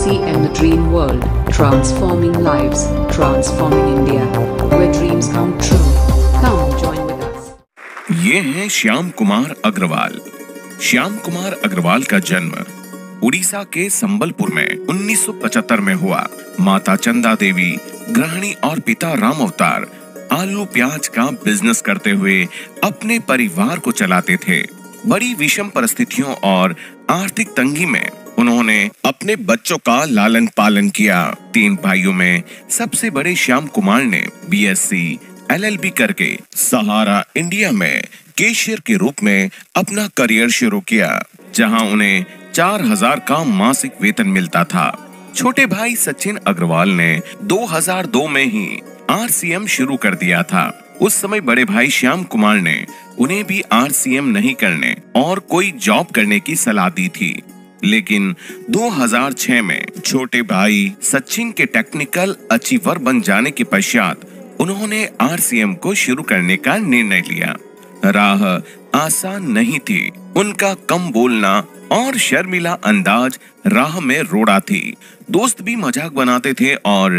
RCM the Dream World, transforming lives, transforming India, where dreams come true. Come join with us. ये हैं श्याम कुमार अग्रवाल। श्याम कुमार अग्रवाल का जन्म उड़ीसा के संबलपुर में 1975 में हुआ। माता चंदा देवी गृहिणी और पिता राम अवतार आलू प्याज का बिजनेस करते हुए अपने परिवार को चलाते थे। बड़ी विषम परिस्थितियों और आर्थिक तंगी में उन्होंने अपने बच्चों का लालन पालन किया। 3 भाइयों में सबसे बड़े श्याम कुमार ने BSc LLB करके सहारा इंडिया में कैशियर के रूप में अपना करियर शुरू किया, जहां उन्हें 4000 का मासिक वेतन मिलता था। छोटे भाई सचिन अग्रवाल ने 2002 में ही RCM शुरू कर दिया था। उस समय बड़े भाई श्याम कुमार ने उन्हें भी RCM नहीं करने और कोई जॉब करने की सलाह दी थी, लेकिन 2006 में छोटे भाई सचिन के टेक्निकल अचीवर बन जाने के पश्चात उन्होंने RCM को शुरू करने का निर्णय लिया। राह आसान नहीं थी। उनका कम बोलना और शर्मिला अंदाज राह में रोड़ा थी। दोस्त भी मजाक बनाते थे और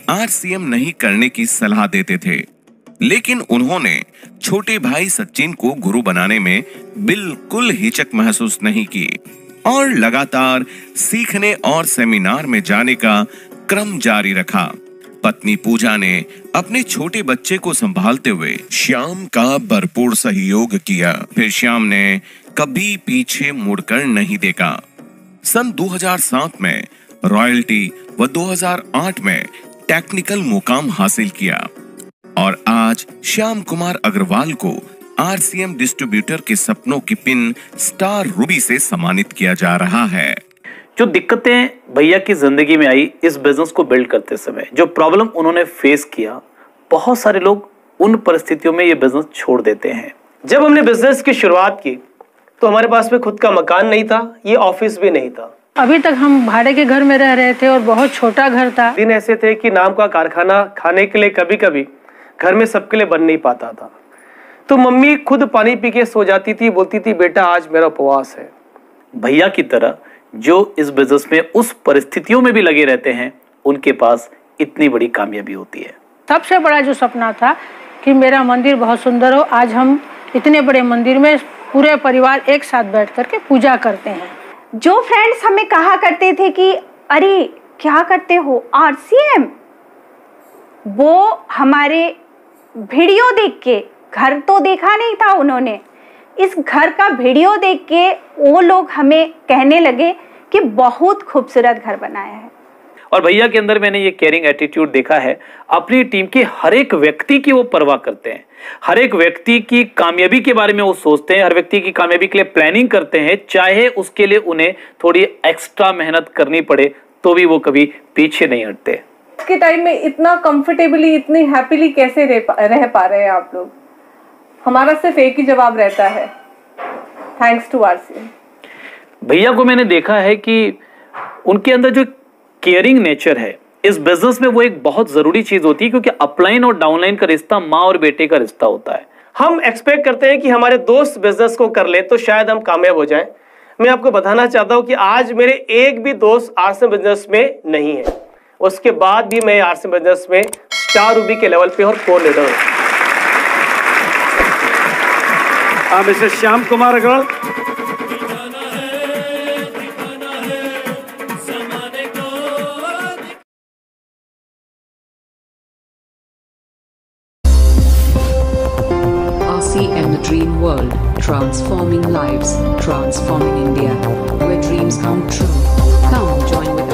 RCM नहीं करने की सलाह देते थे, लेकिन उन्होंने छोटे भाई सचिन को गुरु बनाने में बिल्कुल हिचक महसूस नहीं की और लगातार सीखने और सेमिनार में जाने का क्रम जारी रखा। पत्नी पूजा ने अपने छोटे बच्चे को संभालते हुए श्याम का भरपूर सहयोग किया। फिर श्याम ने कभी पीछे मुड़कर नहीं देखा। सन 2007 में रॉयल्टी व 2008 में टेक्निकल मुकाम हासिल किया और आज श्याम कुमार अग्रवाल को RCM डिस्ट्रीब्यूटर के सपनों की पिन स्टार रूबी से सम्मानित किया जा रहा है। जो दिक्कतें भैया की जिंदगी में आई इस बिजनेस को बिल्ड करते समय, जो प्रॉब्लम उन्होंने फेस किया, बहुत सारे लोग उन परिस्थितियों में ये बिजनेस छोड़ देते हैं। जब हमने बिजनेस की शुरुआत की तो हमारे पास में खुद का मकान नहीं था, ये ऑफिस भी नहीं था। अभी तक हम भाड़े के घर में रह रहे थे और बहुत छोटा घर था। दिन ऐसे थे कि नाम का कारखाना खाने के लिए कभी कभी घर में सबके लिए बन नहीं पाता था, तो मम्मी खुद पानी पी के सो जाती थी, बोलती थी बेटा आज मेरा उपवास है। भैया की तरह जो इस बिजनेस में उस परिस्थितियों में भी लगे रहते हैं, उनके पास इतनी बड़ी कामयाबी होती है। सबसे बड़ा जो सपना था कि मेरा मंदिर बहुत सुंदर हो। आज हम इतने बड़े मंदिर में पूरे परिवार एक साथ बैठ करके पूजा करते हैं। जो फ्रेंड्स हमें कहा करते थे कि अरे क्या करते हो RCM, वो हमारे वीडियो देख के, घर तो देखा नहीं था उन्होंने, इस घर का वीडियो देख के वो लोग हमें कहने लगे कि बहुत खूबसूरत घर बनाया है। और भैया के अंदर मैंने ये केयरिंग एटीट्यूड देखा है। अपनी टीम के हर एक व्यक्ति की वो परवाह करते हैं, हर एक व्यक्ति की कामयाबी के बारे में वो सोचते हैं, हर व्यक्ति की कामयाबी के लिए प्लानिंग करते हैं, चाहे उसके लिए उन्हें थोड़ी एक्स्ट्रा मेहनत करनी पड़े तो भी वो कभी पीछे नहीं हटते। आज के टाइम में इतना कंफर्टेबली, इतनी हैप्पीली कैसे रह पा रहे हैं आप लोग? हमारा सिर्फ एक ही जवाब रहता है, थैंक्स टू RCM। भैया को मैंने देखा है कि उनके अंदर जो केयरिंग नेचर है इस बिजनेस में वो एक बहुत जरूरी चीज होती है, क्योंकि अपलाइन और डाउनलाइन का रिश्ता माँ और बेटे का रिश्ता होता है। हम एक्सपेक्ट करते हैं कि हमारे दोस्त बिजनेस को कर ले तो शायद हम कामयाब हो जाएं। मैं आपको बताना चाहता हूं कि आज मेरे एक भी दोस्त RCM बिजनेस में नहीं है, उसके बाद भी मैं RCM बिजनेस में स्टार रूबी के लेवल पे और कोर लीडर हूं। Mister Shyam Kumar Agarwal. RCM the Dream World, transforming lives, transforming India, where dreams come true. Come join with us.